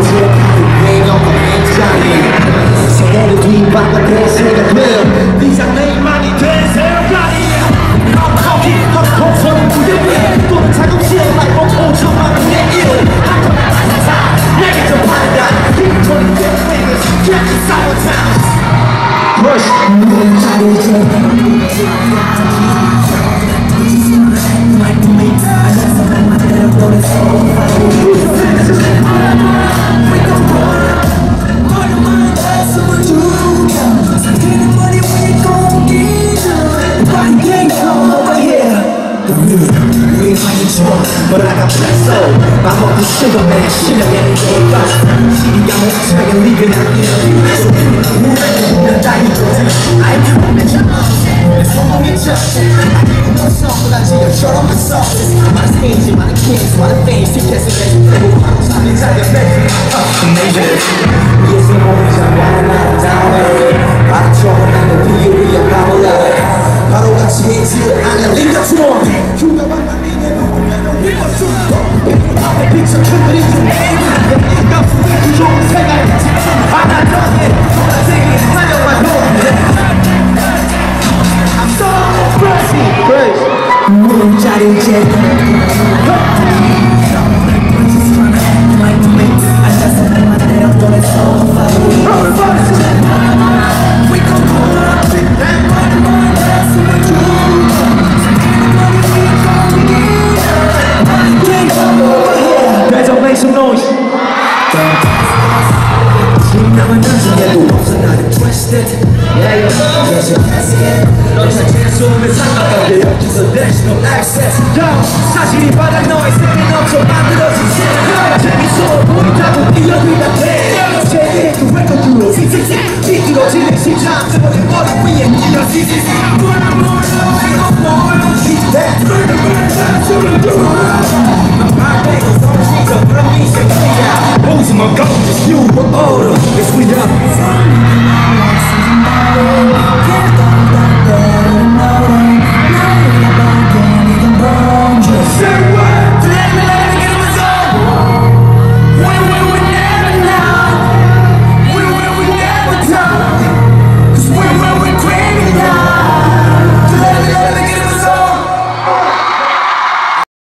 세계를 뒤바꿔 생각해 네가 내일만이 된 생각이야 넌 거기 헛헛헛 무대 위에 또는 자동차에 말고 5천만 분의 1을 한꺼번에 받아서 내게 좀 판단 빅톤이 되는 스케치 사워타운 Push But I got black soul. I'm on the sugar man, shit I'm getting so fast. I'm on leaving out here. So 나 따위 I come and jump 내 성공의 час I give no song but I 지금처럼 그 sauce 많은 스테이지, 많은 kings, 많은 fame 시켜서 내주고 잠이 자게 baby Amazing 위에 성공을 잠깐 나 다운해 바로처럼 나는 위에 위에 바로라 바로같이 해지 않은 링가처럼 휴가 만나는 앞에 비춰 큰들이 좀 내가 부를 좋은 생각이 집중 하나 더해 생각이 하려만 I'm so crazy 문자리 제 앉아서 날만 내려 보내서 We gon' pull up in that money that's what you Better make some noise. 남은 남자도 없어 나를 twisted. Yeah, there's a casket. 너의 재수없는 상관관계 여기서 there's no access. 사실이 바닥 너의 세계 넘쳐 만들어진 새. 재밌어 보인다고 뛰어들다 돼. 세계의 그 웨이크업으로 삐뚤어지는 심장 때문에 머리 위에 뛰어 CCC. 몰라 이거 몰라 Keep that. Losing my goal, just you for order. It's we up.